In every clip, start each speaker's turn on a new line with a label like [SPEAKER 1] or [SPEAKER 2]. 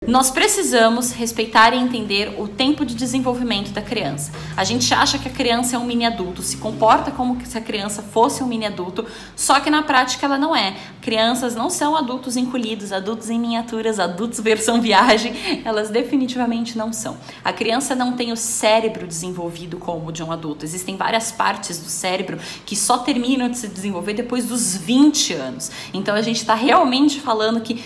[SPEAKER 1] Nós precisamos respeitar e entender o tempo de desenvolvimento da criança. A gente acha que a criança é um mini adulto, se comporta como se a criança fosse um mini adulto, só que na prática ela não é. Crianças não são adultos encolhidos, adultos em miniaturas, adultos versão viagem, elas definitivamente não são. A criança não tem o cérebro desenvolvido como o de um adulto. Existem várias partes do cérebro que só terminam de se desenvolver depois dos 20 anos. Então a gente está realmente falando que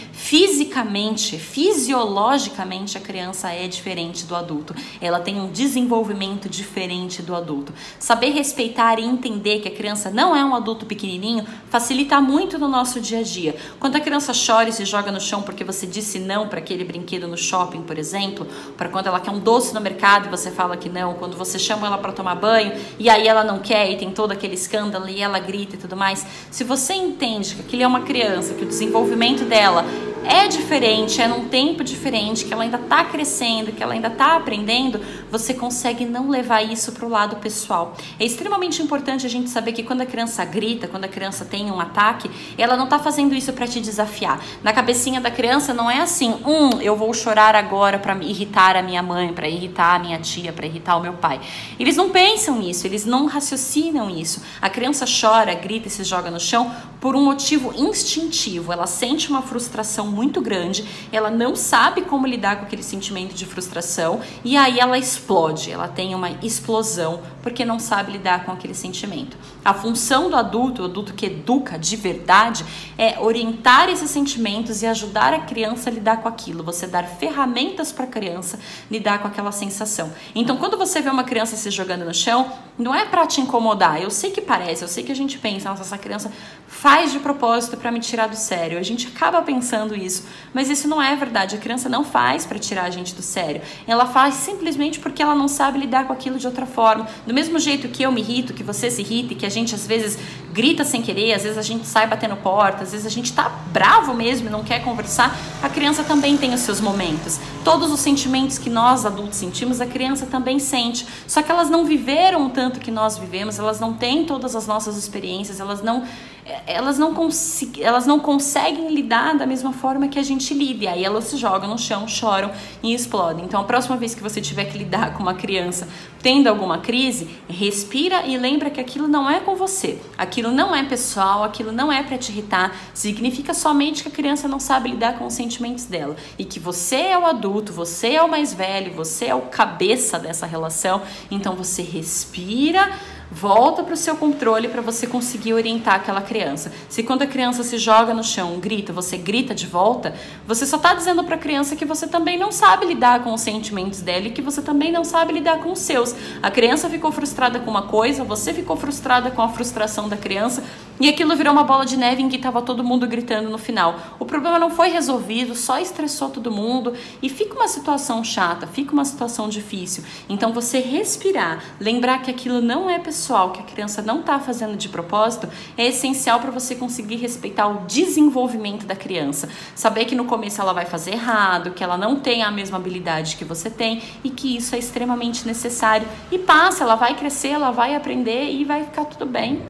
[SPEAKER 1] fisiologicamente a criança é diferente do adulto. Ela tem um desenvolvimento diferente do adulto. Saber respeitar e entender que a criança não é um adulto pequenininho facilita muito no nosso dia a dia. Quando a criança chora e se joga no chão porque você disse não para aquele brinquedo no shopping, por exemplo, para quando ela quer um doce no mercado e você fala que não, quando você chama ela para tomar banho e aí ela não quer e tem todo aquele escândalo e ela grita e tudo mais, se você entende que aquilo é uma criança, que o desenvolvimento dela é diferente, é num tempo diferente, que ela ainda está crescendo, que ela ainda está aprendendo, você consegue não levar isso para o lado pessoal. É extremamente importante a gente saber que quando a criança grita, quando a criança tem um ataque, ela não está fazendo isso para te desafiar. Na cabecinha da criança não é assim, eu vou chorar agora para irritar a minha mãe, para irritar a minha tia, para irritar o meu pai. Eles não pensam nisso, eles não raciocinam isso. A criança chora, grita e se joga no chão por um motivo instintivo. Ela sente uma frustração muito grande, ela não sabe como lidar com aquele sentimento de frustração e aí ela explode, ela tem uma explosão porque não sabe lidar com aquele sentimento. A função do adulto, o adulto que educa de verdade, é orientar esses sentimentos e ajudar a criança a lidar com aquilo, você dar ferramentas para a criança lidar com aquela sensação. Então, quando você vê uma criança se jogando no chão, não é para te incomodar. Eu sei que parece, eu sei que a gente pensa, nossa, essa criança faz de propósito para me tirar do sério. A gente acaba pensando isso, mas isso não é verdade. A criança não faz para tirar a gente do sério. Ela faz simplesmente porque ela não sabe lidar com aquilo de outra forma. Do mesmo jeito que eu me irrito, que você se irrita, que a gente às vezes grita sem querer, às vezes a gente sai batendo porta, às vezes a gente tá bravo mesmo e não quer conversar, a criança também tem os seus momentos. Todos os sentimentos que nós adultos sentimos, a criança também sente. Só que elas não viveram o tanto que nós vivemos, elas não têm todas as nossas experiências, elas não conseguem lidar da mesma forma que a gente lida. E aí elas se jogam no chão, choram e explodem. Então a próxima vez que você tiver que lidar com uma criança tendo alguma crise, respira e lembra que aquilo não é com você. Aquilo não é pessoal, aquilo não é para te irritar. Significa somente que a criança não sabe lidar com os sentimentos dela. E que você é o adulto, você é o mais velho, você é o cabeça dessa relação. Então você respira, volta para o seu controle para você conseguir orientar aquela criança. Se quando a criança se joga no chão, grita, você grita de volta, você só está dizendo para a criança que você também não sabe lidar com os sentimentos dela e que você também não sabe lidar com os seus. A criança ficou frustrada com uma coisa, você ficou frustrada com a frustração da criança e aquilo virou uma bola de neve em que estava todo mundo gritando no final. O problema não foi resolvido, só estressou todo mundo e fica uma situação chata, fica uma situação difícil. Então você respirar, lembrar que aquilo não é pessoal, que a criança não está fazendo de propósito, é essencial para você conseguir respeitar o desenvolvimento da criança. Saber que no começo ela vai fazer errado, que ela não tem a mesma habilidade que você tem e que isso é extremamente necessário. E passa, ela vai crescer, ela vai aprender e vai ficar tudo bem.